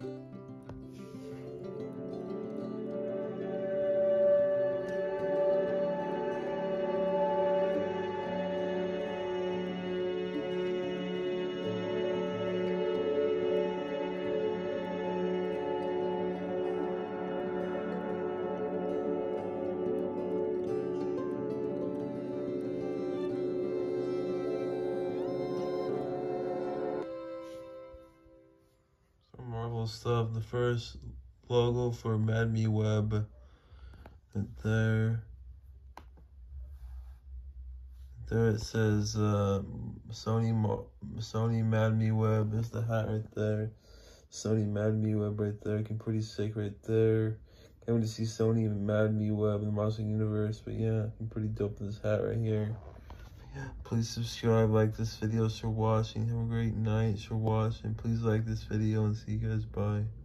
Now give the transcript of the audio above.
Marvel stuff. The first logo for Mad Me Web. Right there. There it says Sony Mad Me Web. There's the hat right there. Sony Mad Me Web right there. Looking pretty sick right there. Can't wait to see Sony and Mad Me Web in the Marvel Universe. But yeah, looking pretty dope in this hat right here. Yeah, please subscribe, like this video. Thanks for watching. Have a great night. Thanks for watching. Please like this video and see you guys. Bye.